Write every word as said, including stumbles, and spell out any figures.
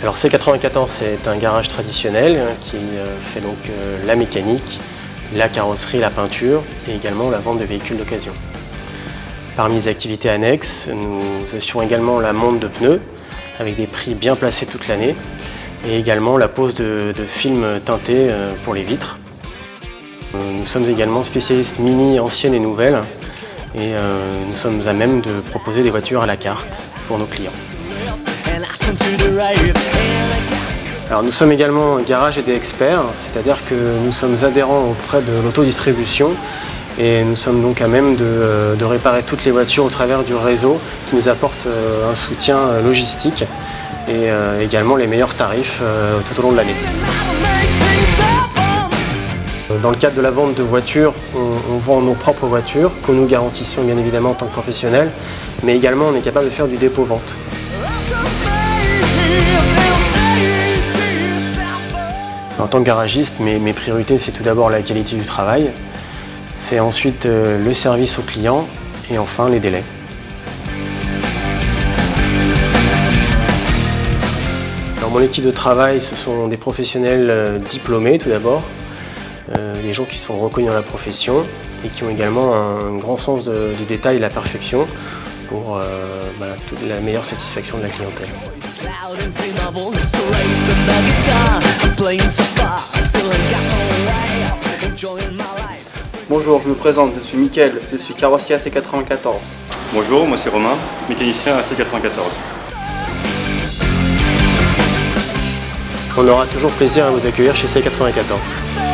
Alors C quatre-vingt-quatorze, c'est un garage traditionnel qui fait donc la mécanique, la carrosserie, la peinture et également la vente de véhicules d'occasion. Parmi les activités annexes, nous assurons également la monte de pneus avec des prix bien placés toute l'année et également la pose de, de films teintés pour les vitres. Nous sommes également spécialistes mini anciennes et nouvelles et nous sommes à même de proposer des voitures à la carte pour nos clients. Alors nous sommes également garage et des experts, c'est-à-dire que nous sommes adhérents auprès de l'autodistribution et nous sommes donc à même de, de réparer toutes les voitures au travers du réseau qui nous apporte un soutien logistique et également les meilleurs tarifs tout au long de l'année. Dans le cadre de la vente de voitures, on, on vend nos propres voitures que nous garantissons bien évidemment en tant que professionnels, mais également on est capable de faire du dépôt-vente. En tant que garagiste, mes, mes priorités, c'est tout d'abord la qualité du travail, c'est ensuite euh, le service aux clients et enfin les délais. Alors, mon équipe de travail, ce sont des professionnels euh, diplômés tout d'abord, euh, des gens qui sont reconnus dans la profession et qui ont également un grand sens de, du détail et de la perfection pour euh, voilà, toute la meilleure satisfaction de la clientèle. Bonjour, je me présente, je suis Mickaël, je suis carrossier à C quatre-vingt-quatorze. Bonjour, moi c'est Romain, mécanicien à C quatre-vingt-quatorze. On aura toujours plaisir à vous accueillir chez C quatre-vingt-quatorze.